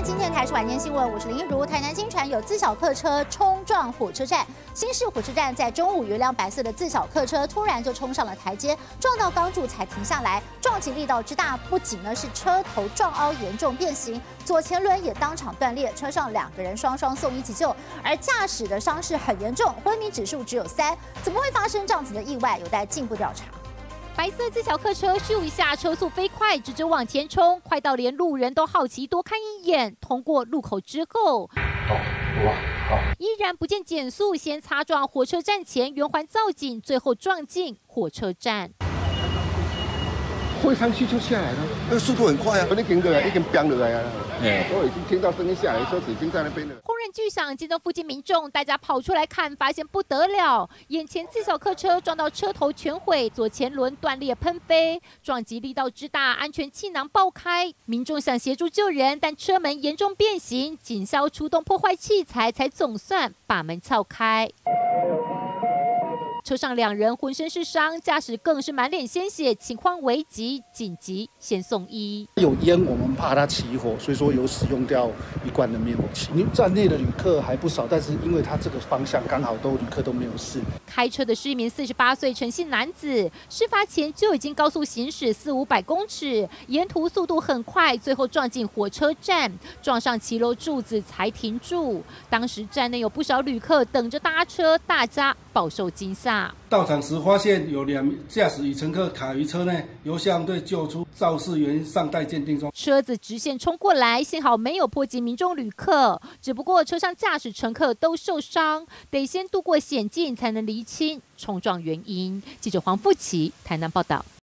看今天的台视晚间新闻，我是林一如。台南新传有自小客车冲撞火车站，新市火车站在中午有一辆白色的自小客车突然就冲上了台阶，撞到钢柱才停下来。撞击力道之大，不仅呢是车头撞凹严重变形，左前轮也当场断裂，车上2个人双送医急救，而驾驶的伤势很严重，昏迷指数只有3。怎么会发生这样子的意外？有待进一步调查。 白色自小客车咻一下，车速飞快，直直往前冲，快到连路人都好奇多看一眼。通过路口之后，依然不见减速，先擦撞火车站前圆环造景，最后撞进火车站。 会上去就下来了，那个速度很快啊！你跟着来，已经飙了来啊！我已经听到声音下来，车子已经在那边了。 轰然巨响惊动附近民众，大家跑出来看，发现不得了，眼前自小客车撞到车头全毁，左前轮断裂喷飞，撞击力道之大，安全气囊爆开。民众想协助救人，但车门严重变形，警消出动破坏器材，才总算把门撬开。 车上2人浑身是伤，驾驶更是满脸鲜血，情况危急，紧急先送医。 有烟，我们怕它起火，所以说有使用掉一罐的灭火器。站立的旅客还不少，但是因为它这个方向刚好旅客都没有事。 开车的是一名48岁陈姓男子，事发前就已经高速行驶400-500公尺，沿途速度很快，最后撞进火车站，撞上骑楼柱子才停住。当时站内有不少旅客等着搭车，大家饱受惊吓。 到场时发现有2名驾驶与乘客卡于车内，由消防队救出，肇事原因尚待鉴定中。 车子直线冲过来，幸好没有波及民众旅客，只不过车上驾驶乘客都受伤，得先渡过险境才能厘清冲撞原因。记者黄富琪台南报道。